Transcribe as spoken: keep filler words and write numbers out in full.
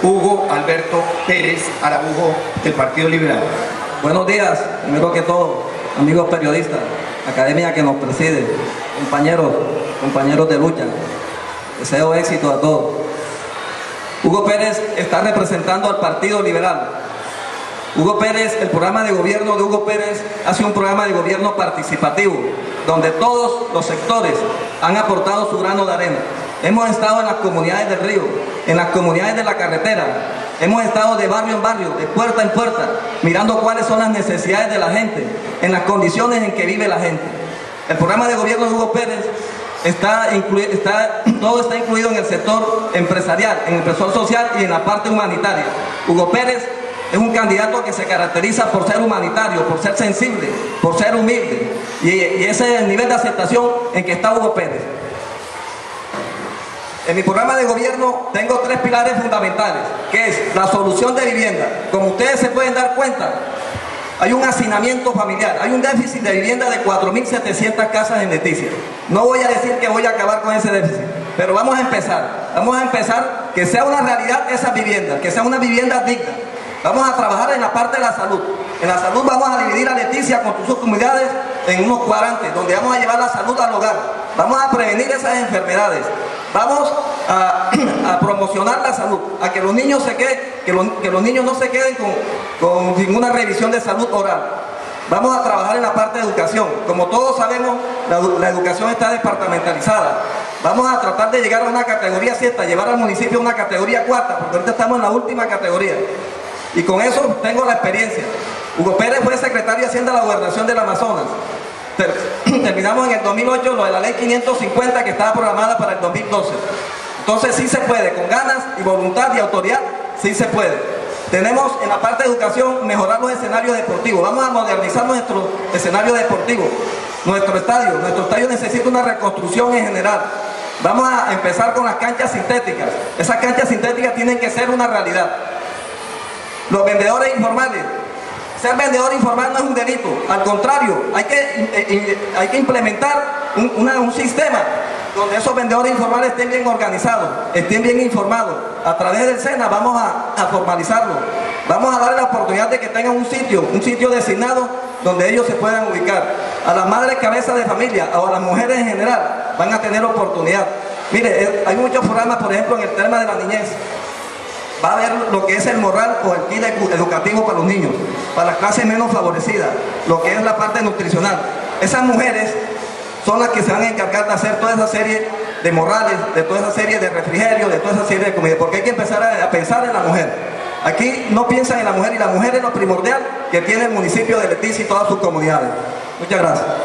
Hugo Alberto Pérez Araujo, del Partido Liberal. Buenos días, primero que todo, amigos periodistas, academia que nos preside, compañeros, compañeros de lucha, deseo éxito a todos. Hugo Pérez está representando al Partido Liberal. Hugo Pérez, el programa de gobierno de Hugo Pérez hace un programa de gobierno participativo, donde todos los sectores han aportado su grano de arena. Hemos estado en las comunidades del río, en las comunidades de la carretera, hemos estado de barrio en barrio, de puerta en puerta, mirando cuáles son las necesidades de la gente, en las condiciones en que vive la gente. El programa de gobierno de Hugo Pérez está, está todo está incluido en el sector empresarial, en el sector social y en la parte humanitaria. Hugo Pérez es un candidato que se caracteriza por ser humanitario, por ser sensible, por ser humilde. Y, y ese es el nivel de aceptación en que está Hugo Pérez. En mi programa de gobierno tengo tres pilares fundamentales, que es la solución de vivienda. Como ustedes se pueden dar cuenta, hay un hacinamiento familiar, hay un déficit de vivienda de cuatro mil setecientas casas en Leticia. No voy a decir que voy a acabar con ese déficit, pero vamos a empezar. Vamos a empezar que sea una realidad esas viviendas, que sea una vivienda digna. Vamos a trabajar en la parte de la salud. En la salud vamos a dividir a Leticia con sus comunidades en unos cuadrantes, donde vamos a llevar la salud al hogar. Vamos a prevenir esas enfermedades. Vamos a, a promocionar la salud, a que los niños se queden, que los, que los niños no se queden con, con ninguna revisión de salud oral. Vamos a trabajar en la parte de educación. Como todos sabemos, la, la educación está departamentalizada. Vamos a tratar de llegar a una categoría sexta, llevar al municipio a una categoría cuarta, porque ahorita estamos en la última categoría. Y con eso tengo la experiencia. Hugo Pérez fue secretario de Hacienda de la Gobernación del Amazonas. Terminamos en el dos mil ocho lo de la ley quinientos cincuenta que estaba programada para el dos mil doce. Entonces sí se puede, con ganas y voluntad y autoridad, sí se puede. Tenemos en la parte de educación mejorar los escenarios deportivos. Vamos a modernizar nuestro escenario deportivo. Nuestro estadio, nuestro estadio necesita una reconstrucción en general. Vamos a empezar con las canchas sintéticas. Esas canchas sintéticas tienen que ser una realidad. Los vendedores informales. Ser vendedor informal no es un delito, al contrario, hay que, hay que implementar un, una, un sistema donde esos vendedores informales estén bien organizados, estén bien informados. A través del SENA vamos a, a formalizarlo, vamos a darle la oportunidad de que tengan un sitio, un sitio designado donde ellos se puedan ubicar. A las madres cabezas de familia o a las mujeres en general van a tener oportunidad. Mire, hay muchos programas, por ejemplo, en el tema de la niñez. Va a haber lo que es el morral o el kit educativo para los niños, para las clases menos favorecidas, lo que es la parte nutricional. Esas mujeres son las que se van a encargar de hacer toda esa serie de morrales, de toda esa serie de refrigerios, de toda esa serie de comida, porque hay que empezar a, a pensar en la mujer. Aquí no piensan en la mujer y la mujer es lo primordial que tiene el municipio de Leticia y todas sus comunidades. Muchas gracias.